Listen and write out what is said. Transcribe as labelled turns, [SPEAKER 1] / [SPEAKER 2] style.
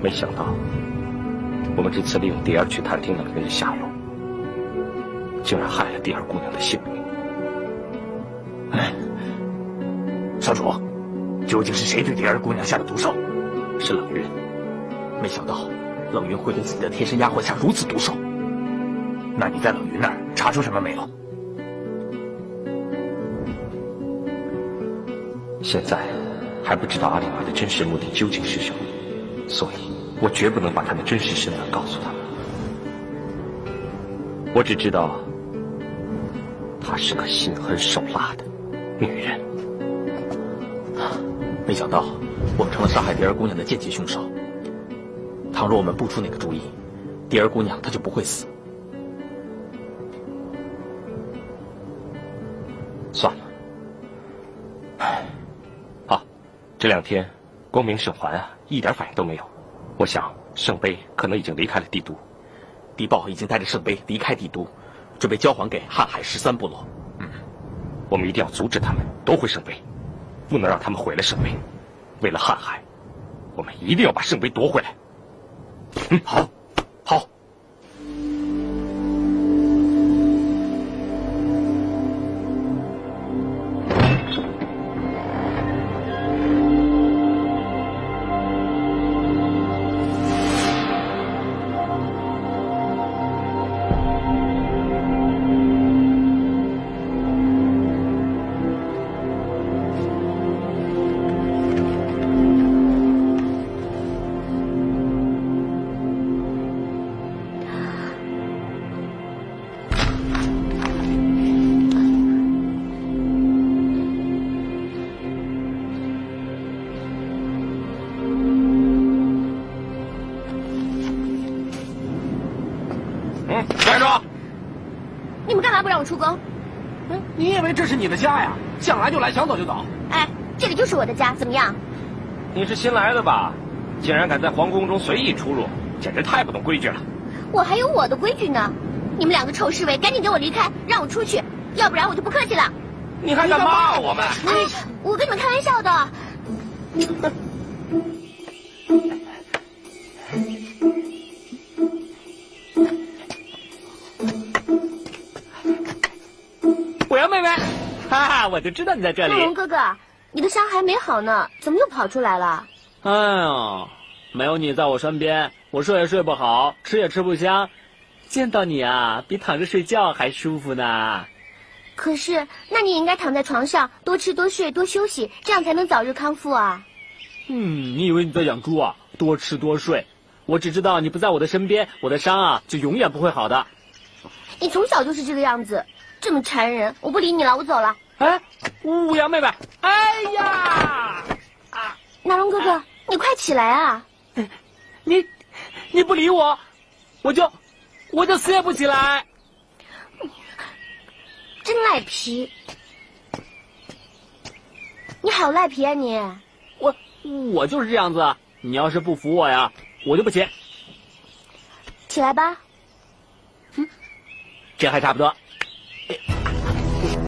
[SPEAKER 1] 没想到，我们这次利用蝶儿去探听冷云的下落，竟然害了蝶儿姑娘的性命。
[SPEAKER 2] 哎，少主，究竟是谁对蝶儿姑娘下的毒手？
[SPEAKER 1] 是冷云。
[SPEAKER 2] 没想到冷云会对自己的贴身丫鬟下如此毒手。那你在冷云那儿查出什么没有？
[SPEAKER 1] 现在还不知道阿丽玛的真实目的究竟是什么，所以我绝不能把她的真实身份告诉他们。我只知道，她是个心狠手辣的女人。
[SPEAKER 2] 没想到我们成了杀害蝶儿姑娘的间接凶手。倘若我们不出那个主意，蝶儿姑娘她就不会死。
[SPEAKER 1] 算了。唉，啊，这2天光明圣环啊，一点反应都没有。我想圣杯可能已经离开了帝都。
[SPEAKER 2] 敌豹已经带着圣杯离开帝都，准备交还给瀚海13部落。
[SPEAKER 1] 我们一定要阻止他们夺回圣杯，不能让他们毁了圣杯。为了瀚海，我们一定要把圣杯夺回来。
[SPEAKER 2] 好，好。
[SPEAKER 3] 站住！
[SPEAKER 4] 你们干嘛不让我出宫？
[SPEAKER 3] 你以为这是你的家呀？想来就来，想走就走。
[SPEAKER 4] 哎，这里就是我的家，怎么样？
[SPEAKER 1] 你是新来的吧？竟然敢在皇宫中随意出入，简直太不懂规矩了。
[SPEAKER 4] 我还有我的规矩呢！你们2个臭侍卫，赶紧给我离开，让我出去，要不然我就不客气了。
[SPEAKER 3] 你还敢骂我们？
[SPEAKER 4] 哎，我跟你们开玩笑的。
[SPEAKER 3] 我要妹妹，哈哈，我就知道你在这里。
[SPEAKER 4] 大龙哥哥，你的伤还没好呢，怎么又跑出来了？
[SPEAKER 3] 哎呦，没有你在我身边，我睡也睡不好，吃也吃不香。见到你啊，比躺着睡觉还舒服呢。
[SPEAKER 4] 可是，那你应该躺在床上，多吃多睡多休息，这样才能早日康复啊。
[SPEAKER 3] 你以为你在养猪啊？多吃多睡。我只知道你不在我的身边，我的伤啊就永远不会好的。
[SPEAKER 4] 你从小就是这个样子，这么缠人，我不理你了，我走了。
[SPEAKER 3] 哎，五羊妹妹，哎呀！
[SPEAKER 4] 纳龙哥哥，你快起来啊！
[SPEAKER 3] 你不理我，我就死也不起来。
[SPEAKER 4] 真赖皮！你好赖皮啊你！
[SPEAKER 3] 我就是这样子，你要是不服我呀，我就不起。
[SPEAKER 4] 起来吧。
[SPEAKER 3] 这还差不多。